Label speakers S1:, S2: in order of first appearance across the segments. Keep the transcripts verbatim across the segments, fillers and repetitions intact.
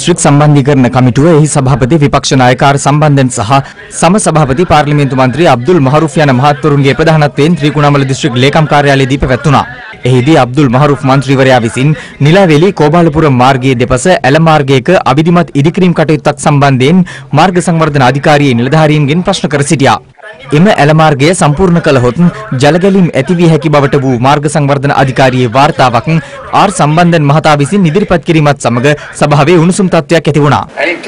S1: District සම්බන්ධීකරණ කමිටුව එහි සභාපති විපක්ෂ නායක ආර් සම්බන්ධන් සහ සම සභාපති පාර්ලිමේන්තු මන්ත්‍රී අබ්දුල් මහරුෆ් යන මහත්වරුන්ගේ ප්‍රධානත්වයෙන් ත්‍රිකුණාමල දිස්ත්‍රික් ලේකම් කාර්යාලයේදී පැවැත්වුණා. එහිදී අබ්දුල් මහරුෆ් මන්ත්‍රීවරයා විසින් නිලාවේලි කෝබාලපුර මාර්ගයේ දෙපස ඇල මාර්ගයක අවිධිමත් ඉදිකිරීම් කටයුත්තක් සම්බන්ධයෙන් මාර්ග සංවර්ධන අධිකාරියේ නිලධාරීන්ගෙන් ප්‍රශ්න කර සිටියා. එම ඇල මාර්ගය සම්පූර්ණ කළහොත් ජලගැලීම් ඇති විය හැකි බවට වූ මාර්ග සංවර්ධන අධිකාරියේ වාර්තාවක් ආර් සම්බන්ධන් මහතා විසින් ඉදිරිපත් කිරීමත් සමග සභාවේ උණුසුම් තත්ත්වයක් ඇති වුණා.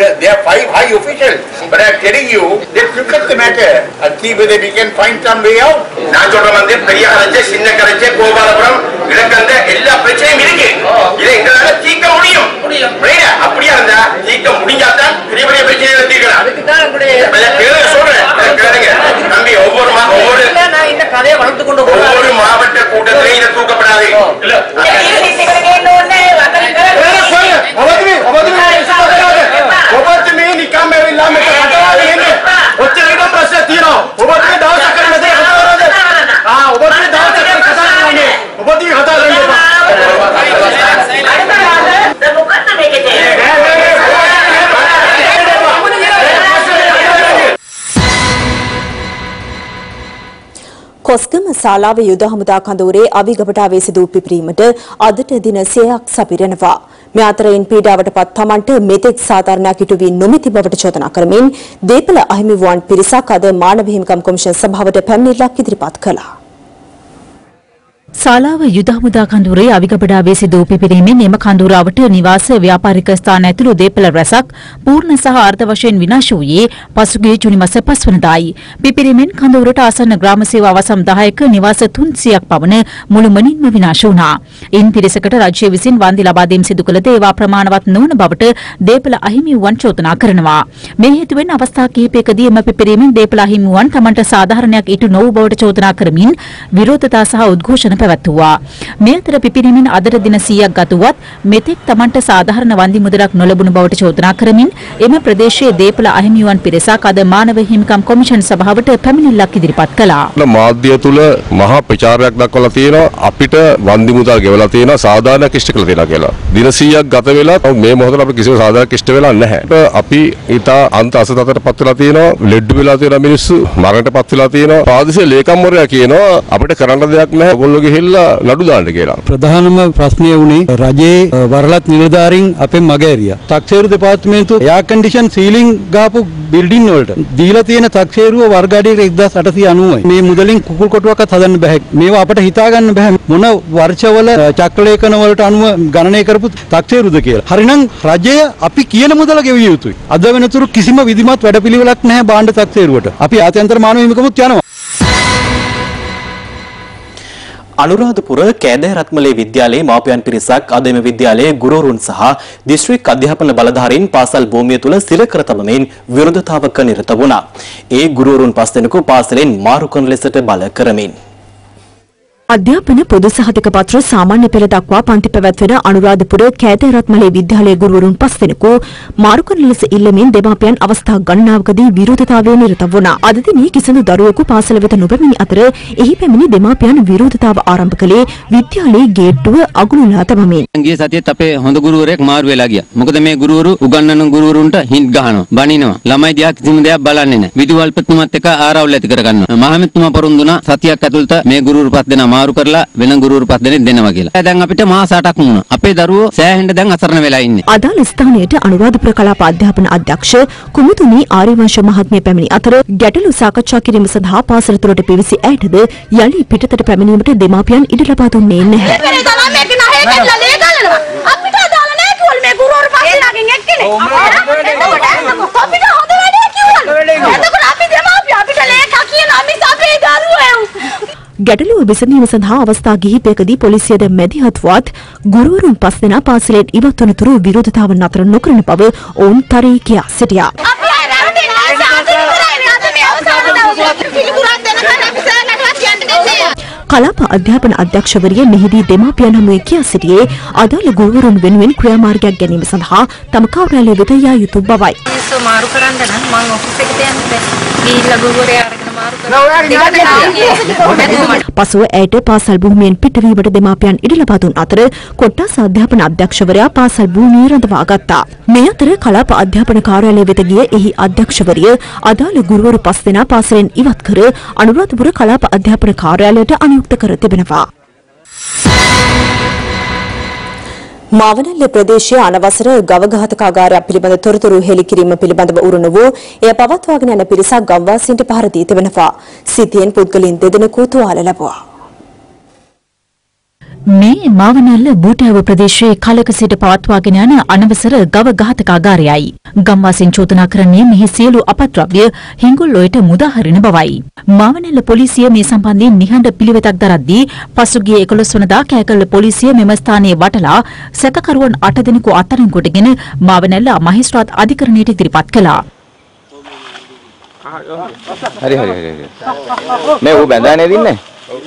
S2: இலக்கந்த எல்லா பிரச்சனையும் இருக்கு. இதை எங்களால தீர்க்க முடியும். அப்படியா இருந்தா தீர்க்க முடிஞ்சாதான் பெரிய பெரிய பிரச்சனைகளை தீர்க்கலாம். கேளுங்க சொல்றேன் கேளுங்க தம்பி. ஒவ்வொரு ஒவ்வொரு இந்த கதையை வளர்த்து கொண்டு ஒவ்வொரு மாவட்ட கூட்டத்திலையும் இதை தூக்கப்படாது.
S3: කොස්ගම ශාලාව යුද හමුදා කඳවුරේ අවිගබඩාවේ සිදු පිපිරීමට අදට දින සියයක් සපිරෙනවා. මේ අතරින් පීඩාවටපත් තමන්ට මෙතෙක් සාධාරණයක් ඉටු වී නොමැති බවට චෝදනා කරමින් දේපළ අහිමි වූවන් පිරිසක් අද මානව හිමිකම් කොමිෂන් සභාවට පැමිණිල්ලක් ඉදිරිපත් කළා.
S4: ශාලාව යුද හමුදා කඳවුරේ අවිගබඩාවේ සිදු පිපිරීමෙන් එම කඳවුරාවට නිවාස ව්‍යාපාරික ස්ථාන ඇතුළු දේපළ රැසක් පූර්ණ සහ අර්ධ වශයෙන් විනාශ වූයේ පසුගිය ජූනි මාස පහ වෙනිදායි. පිපිරීමෙන් කඳවුරට ආසන්න ග්‍රාම සේවා වසම් දහයක නිවාස තුන්සියයක් පමණ මුළුමනින්ම විනාශ වුණා. ඉන් පිරිසකට රජය විසින් වන්දි ලබා දීම සිදු කළ ඒවා ප්‍රමාණවත් නොවන බවට දේපළ අහිමි වූවන් චෝදනා කරනවා. මේ හේතුවෙන් අවස්ථා කිහිපයකදී එම පිපිරීමෙන් දේපළ අහිමි වූවන් තමන්ට සාධාරණයක් ඉටු නොවූ බවට චෝදනා කරමින් විරෝධතා සහ උද්ඝෝෂණ පැවැත්වුවා. මේ අතර පිපිරීමෙන් අදට දින සියයක් ගත වුවත් මෙතෙක් තමන්ට සාධාරණ වන්දි මුදලක් නොලැබුණු බවට චෝදනා කරමින් එම ප්‍රදේශයේ දේපළ අහිමියන් පිරිසක් අද මානව හිමිකම් කොමිෂන් සභාවට පැමිණිල්ලක් ඉදිරිපත් කළා.
S5: මාධ්‍ය තුල මහා ප්‍රචාරයක් දක්වලා තියෙනවා අපිට වන්දි මුදල් ගෙවලා තියෙනවා සාධාරණයක් ඉෂ්ට කළා තියෙනවා කියලා. දින සියයක් ගත වෙලා මේ මොහොතේ අපිට කිසිම සාධාරණයක් ඉෂ්ට වෙලා නැහැ. අපි ඊට අන්ත අසතතරපත් වෙලා තියෙනවා. ලෙඩ වෙලා තියෙන මිනිස්සු මරණයටපත් වෙලා තියෙනවා. පාදිසිය ලේකම්වරයා කියනවා අපිට කරන්න දෙයක් නැහැ. ඔයගොල්ලෝ ගිහිල්ලා නඩු දාන්න කියලා.
S6: ප්‍රධානම ප්‍රශ්නය වුණේ රජයේ වරලත් නිලධාරීන් අපෙන් මගහැරියා. තක්සේරු දෙපාර්තමේන්තුව එයා කන්ඩිෂන් සීලිං ගාපු බිල්ඩින් වලට දීලා තියෙන තක්සේරුව වර්ග අඩියට එක්දාස් අටසිය අනූවයි. මේ මුදලින් කුකුල් කොටුවක්වත් හදන්න බෑ. මේවා අපිට හිතා ගන්න බෑ මොන වර්ෂවල චක්‍රලේඛන වලට අනුව ගණනය කරපු තක්සේරුද කියලා. හරිනම් රජය අපි කියන මුදල ගෙවිය යුතුයි. අද වෙනතුරු කිසිම විධිමත් වැඩපිළිවෙලක් නැහැ බාණ්ඩ තක්සේරුවට. අපි ආත්‍යන්තර මානව හිමිකමුත් යනවා.
S7: අනුරාධපුර කෑදෑ රත්මලේ විද්‍යාලයේ මාපියන් පිරිසක් අද එම විද්‍යාලයේ ගුරුවරුන් සහ දිස්ත්‍රික් අධ්‍යාපන බලධාරීන් පාසල් භූමිය තුල සිර කර තබමින් විරෝධතාවක නිරත වුණා. ඒ ගුරුවරුන් පස් දෙනෙකු පාසලෙන් මාරු කරන ලෙසට බල කරමින්
S3: අධ්‍යාපන පොදු සහතික පත්‍ර සාමාන්‍ය පෙළ දක්වා පන්ති පැවැත්වෙන අනුරාධපුර කෑදෑ රත්මලේ විද්‍යාලයේ ගුරුවරුන් පස් දෙනෙකු මාරු කරන ලෙස ඉල්ලමින් දෙමාපියන් අවස්ථා ගණනාවකදී විරෝධතාවයේ නිරත වුණා. අද දිනේ කිසිදු දරුවෙකු පාසල වෙත නොපැමිණි අතර එහි පැමිණි දෙමාපියන් විරෝධතාව ආරම්භ කළේ විද්‍යාලයේ ගේට්ටුව අගුලලා තබමින්.
S8: ගිය සතියේත් අපේ හොඳ ගුරුවරයෙක් මාරු වෙලා ගියා. මොකද මේ ගුරුවරු උගන්වන ගුරුවරුන්ට හින්ට් ගහනවා, බනිනවා. ළමයි දිහා කිසිම දෙයක් බලන්නේ නැහැ. විදුහල්පතිතුමත් එක්ක ආරවුල් ඇති කරගන්නවා. මහමෙතුමා පොරොන්දුනා සතියක් ඇතුළත මේ ගුරුවරු පස් දෙනා මාරු කරලා වෙන ගුරුවරු පස් දෙනෙක් දෙනවා කියලා. දැන් අපිට මාස අටක් වුණා. අපේ දරුවෝ සෑහෙන්න දැන් අසරණ වෙලා ඉන්නේ.
S3: අදාළ ස්ථානයට අනුරාධපුර කලාප අධ්‍යාපන අධ්‍යක්ෂ කුමුතුනි ආර්යවංශ මහත්මිය පැමිණි අතර ගැටලු සාකච්ඡා කිරීම සඳහා පාසල තුළට පිවිසි ඇයටද යලි පිටතට පැමිණීමට දෙමාපියන් ඉඩ ලබා දුන්නේ නැහැ. අපිට අදාළ නැහැ කිව්වල මේ ගුරුවරු පස් දෙනාගෙන් එක්කනේ. අපිට හොඳ වැඩේ කිව්වලු. එතකොට අපි දෙමාපියන් අපිට ලේකා කියනවා මිස අපේ දරුවෝ ගැටලුව විසඳීම සඳහා අවස්ථා කිහිපයකදී පොලිසියද මැදිහත්වත් ගුරුවරුන් පස් දෙනා පාසලෙන් ඉවත් වනතුරු විරෝධතාව නතර නොකරන බව ඔවුන් තරී කියා සිටියා. කලාප අධ්‍යාපන අධ්‍යක්ෂවරිය මෙහිදී දෙමාපියන් හමුවේ කියා සිටියේ අදාළ ගුරුවරුන් වෙනුවෙන් ක්‍රියාමාර්ගයක් ගැනීම සඳහා තම කාර්යාලය වෙත යා යුතු බවයි.
S9: මාරු කරන්න නම් මම ඔෆිස් එකට යන්න බැහැ. ගිහිල්ලා ගුරුවරයා අරගෙන මාරු
S3: පසුව ඇයට පාසල් භූමියෙන් පිටවීමට දෙමාපියන් ඉඩ ලබා දුන් අතර කොට්ටාස අධ්‍යාපන අධ්‍යක්ෂවරයා පාසල් භූමිය රඳවා ගත්තා. මේ අතර කලාප අධ්‍යාපන කාර්යාලය වෙත ගිය එහි අධ්‍යක්ෂවරිය අදාළ ගුරුවරු පස් දෙනා පාසලෙන් ඉවත් කර අනුරාධපුර කලාප අධ්‍යාපන කාර්යාලයට අනුයුක්ත කර තිබෙනවා. මාවනල්ල ප්‍රදේශයේ අනවසර ගව ඝාතකාගාරයක් පිළිබඳ තොරතුරු හෙළිකිරීම පිළිබඳව උරුණ වූ එය පවත්වාගෙන යන පිරිසක් ගම්වාසීන්ට පහර දී තිබෙනවා. සිතියෙන් පුද්ගලයන් දෙදෙනෙකු තුවාල ලැබුවා.
S4: මේ මාවනල්ල බූටෑව ප්‍රදේශයේ කලක සිට පවත්වාගෙන යන අනවසර ගව ඝාතකාගාරයයි. ගම්වාසීන් චෝදනා කරන්නේ මෙහි සියලු අපද්‍රව්‍ය හිඟුල්ලොයට මුදාහරින බවයි. මාවනල්ල පොලිසිය මේ සම්බන්ධයෙන් නිහඬ පිළිවෙතක් දරද්දී පසුගිය එකොළොස් වනදා කෑගල්ල පොලිසිය මෙම ස්ථානයේ වටලා සැකකරුවන් අට දෙනෙකු අත්අඩංගුවටගෙන මාවනල්ල මහේස්ත්‍රාත් අධිකරණයට ඉදිරිපත් කළා.
S9: හරි හරි හරි හරි. මේ ඌ බැඳා නේද ඉන්නේ?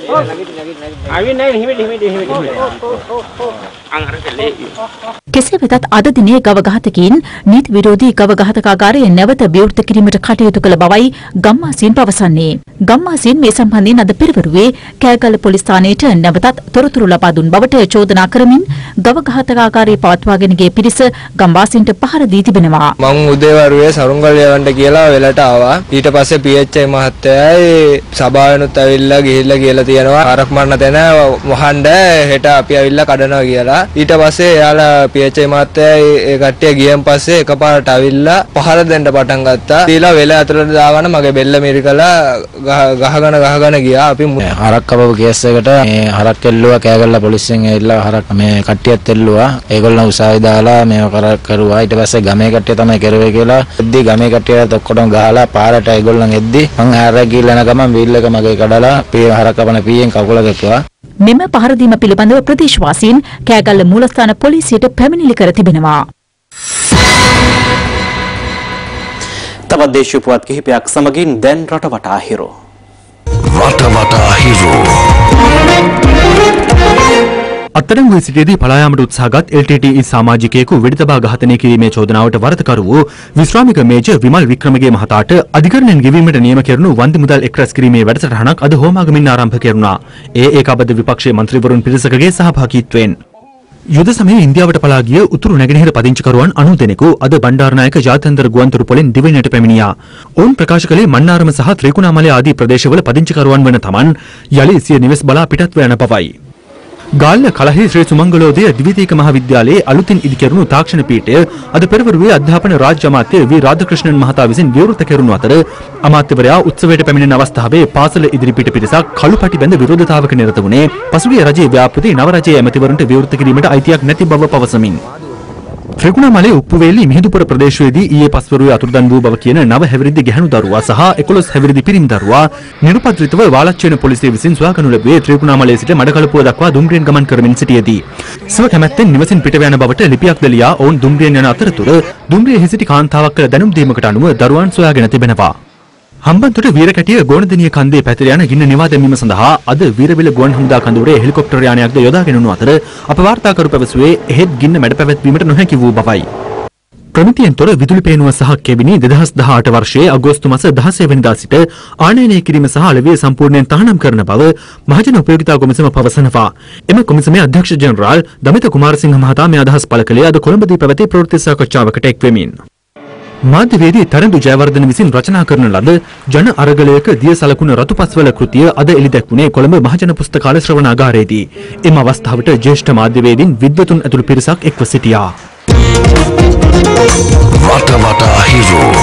S4: කෙසේ වෙතත් අද දිනේ ගව ඝාතකයින් නීති විරෝධී ගව ඝාතකාගාරයේ නැවත විවෘත කිරීමට කටයුතු කළ බවයි ගම්වාසීන් පවසන්නේ. ගම්වාසීන් මේ සම්බන්ධයෙන් අද පෙරවරුවේ කෑගල්ල පොලිස් ස්ථානයට නැවතත් තොරතුරු ලබා දුන් බවට චෝදනා කරමින් ගව ඝාතකාගාරයේ පවත්වාගෙන ගිය පිරිස ගම්වාසීන්ට පහර දී තිබෙනවා.
S10: මම උදේවරුවේ සරුංගල් යවන්න කියලා වෙලට ආවා. ඊට පස්සේ පී එච් ආයි මහත්තයයි සභාවෙනුත් ඇවිල්ලා ගිහිල්ලා කියලා තියෙනවා ආරක් මරණ තැන වහන්න හෙට අපි ඇවිල්ලා කඩනවා කියලා. ඊට පස්සේ එයාලා පී එච් ආයි මහත්තයයි ඒ කට්ටිය ගියන් පස්සේ එකපාරට ඇවිල්ලා පහර දෙන්න පටන් ගත්තා. ඊළඟ වෙල ඇතුළට දාගෙන මගේ බෙල්ල මිරිකලා ගහගෙන ගහගෙන ගියා. අපි
S11: හරක් කපපු කේස් එකට මේ හරක් එල්ලුවා කෑගල්ල පොලිසියෙන් ඇවිල්ලා හරක් මේ කට්ටියත් එල්ලුවා. ඒගොල්ලෝ උසාවි දාලා මේව කරක් කරුවා. ඊට පස්සේ ගමේ කට්ටිය තමයි කරුවේ කියලා. එද්දි ගමේ කට්ටියට ඔක්කොම ගහලා පාරට ඒගොල්ලන් එද්දි මං ආරක් ගිහලා යන ගමන් වීල් එක මගේ කඩලා පී හරක් කපන පීයෙන් කකුල ගැක්කුවා.
S4: මෙම පහර දීම පිළිබඳව ප්‍රදේශවාසීන් කෑගල්ල මූලස්ථාන පොලිසියට පැමිණිලි කර තිබෙනවා.
S7: තවත් දේශීය පුවත් කිහිපයක් සමගින් දැන් රටවටා හිරෝ.
S12: රටවටා හිරෝ.
S13: අත්අඩංගුවේ සිටියේදී පලා යාමට උත්සාහගත් එල් ටී ටී ඊ සමාජිකයෙකු වෙඩිතබා ඝාතනය කිරීමේ චෝදනාවට වරදකරු වූ විශ්‍රාමික මේජර් විමල් වික්‍රමගේ මහතාට අධිකරණයෙන් ගෙවීමට නියම කෙරුණු වන්දි මුදල් එක් රැස් කිරීමේ වැඩසටහනක් අද හෝමාගමින් ආරම්භ කෙරුණා. ඒ ඒකාබද්ධ විපක්ෂයේ මන්ත්‍රීවරුන් පිරිසකගේ සහභාගීත්වයෙන් යුද සමයේ ඉන්දියාවට පලා ගිය උතුරු නැගෙනහිර පදිංචිකරුවන් අනූ දෙනෙකු අද බණ්ඩාරනායක ජාත්‍යන්තර ගුවන්තොටු පොළෙන් දිවයිනට පැමිණියා. ඔවුන් ප්‍රකාශ කළේ මන්නාරම සහ ත්‍රිකුණාමලය ආදී ප්‍රදේශවල පදිංචිකරුවන් වන තමන් යලි සිය නිවෙස් බලා පිටත්ව යන බවයි. ගාල්ල කලහි ශ්‍රී සුමංගලෝදය ද්විතීක මහාවිද්‍යාලයේ අලුතින් ඉදිකෙරුණු තාක්ෂණ පීඨය අද පෙරවරුවේ අධ්‍යාපන රාජ්‍ය අමාත්‍ය වී රාධකෘෂ්ණන් මහතා විසින් විවෘත කෙරුණු අතර අමාත්‍යවරයා උත්සවයට පැමිණෙන අවස්ථාවේ පාසල ඉදිරිපිට පිරිසක් කළුපටි බැඳ විරෝධතාවක නිරත වුණේ පසුගිය රජයේ ව්‍යාපෘති නව රජයේ ඇමතිවරුන්ට විවෘත කිරීමට අයිතියක් නැති බව පවසමින්. ත්‍රිකුණාමලයේ උප්පුවේලි මිහිඳුපුර ප්‍රදේශයේදී ඊයේ පස්වරුවේ අතුරුදන් වූ බව කියන නව හැවිරිදි ගැහැණු දරුවා සහ එකොළොස් හැවිරිදි පිරිමි දරුවා නිරුපද්‍රිතව වාලච්චේන පොලිසිය විසින් සොයාගනු ලැබුවේ ත්‍රිකුණාමලයේ සිට මඩකලපුව දක්වා දුම්රියෙන් ගමන් කරමින් සිටියේදී. සම කැමැත්තෙන් නිවසින් පිටව යන බවට ලිපියක් ද ලියා ඔවුන් දුම්රියෙන් යන අතරතුර දුම්රියේ හිසිටි කාන්තාවක් කළ දැනුම් දීමකට අනුව දරුවන් සොයාගෙන තිබෙනවා. හම්බන්තොට වීරකැටිය ගෝණදෙනිය කන්දේ පැතිර යන ගින්න නිවා දැමීම සඳහා අද වීරවිල ගුවන් හමුදා කඳවුරේ හෙලිකොප්ටර් යානයක්ද යොදාගෙන යනු අතර අප වාර්තාකරු පැවසුවේ එහෙත් ගින්න මැඩ පැවැත්වීමට නොහැකි වූ බවයි. ප්‍රමිතියෙන් තොර විදුලි පේනුව සහ කෙබිනි දෙදහස් දහඅට වර්ෂයේ අගෝස්තු මාස දහසය වෙනිදා සිට ආනයනය කිරීම සහ අලෙවිය සම්පූර්ණයෙන් තහනම් කරන බව මහජන උපයෝගිතා කොමිසම පවසනවා. එම කොමිසමේ අධ්‍යක්ෂ ජෙනරාල් දමිත කුමාරසිංහ මහතා මේ අදහස් පළ කළේ අද කොළඹදී පැවති ප්‍රවෘත්ති සාකච්ඡාවකට එක් වෙමින්. මාධ්‍යවේදී තරඳු ජයවර්ධන විසින් රචනා කරන ලද ජන අරගලයක දිය සලකුණ රතුපස්වල කෘතිය අද එළිදැක්වුණේ කොළඹ මහජන පුස්තකාල ශ්‍රවණාගාරයේදී. එම අවස්ථාවට ජ්‍යෙෂ්ඨ මාධ්‍යවේදීන් විද්වතුන් ඇතුළු පිරිසක් එක්ව සිටියා.
S12: රටවටා හිරෝ.